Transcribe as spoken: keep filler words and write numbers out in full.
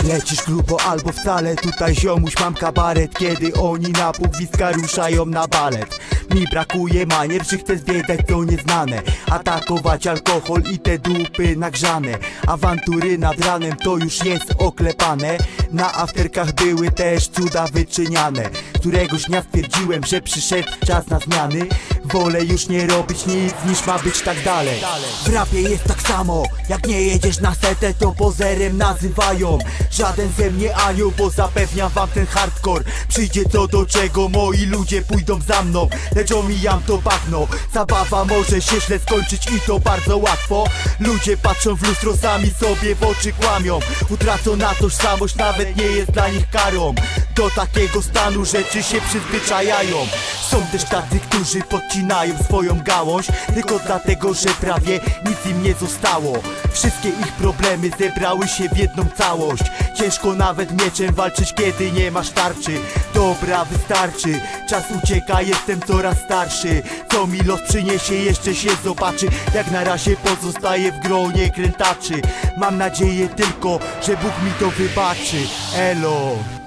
Lecisz grubo albo wcale, tutaj ziomuś mam kabaret. Kiedy oni na półwiska ruszają na balet, mi brakuje manier, czy chcę zwiedzać to nieznane, atakować alkohol i te dupy nagrzane. Awantury nad ranem to już jest oklepane. Na afterkach były też cuda wyczyniane. Któregoś dnia stwierdziłem, że przyszedł czas na zmiany. Wolę już nie robić nic, niż ma być tak dalej. W rapie jest tak samo, jak nie jedziesz na setę, to pozerem nazywają. Żaden ze mnie anioł, bo zapewniam wam ten hardcore. Przyjdzie co do czego, moi ludzie pójdą za mną, lecz omijam to bagno. Zabawa może się źle skończyć i to bardzo łatwo. Ludzie patrzą w lustro, sami sobie w oczy kłamią. Utracona tożsamość nawet nie jest dla nich karą. Do takiego stanu rzeczy się przyzwyczajają. Są też tacy, którzy podcinają swoją gałąź tylko dlatego, że prawie nic im nie zostało. Wszystkie ich problemy zebrały się w jedną całość. Ciężko nawet mieczem walczyć, kiedy nie masz tarczy. Dobra, wystarczy, czas ucieka, jestem coraz starszy. Co mi los przyniesie, jeszcze się zobaczy. Jak na razie pozostaję w gronie krętaczy. Mam nadzieję tylko, że Bóg mi to wybaczy. Elo.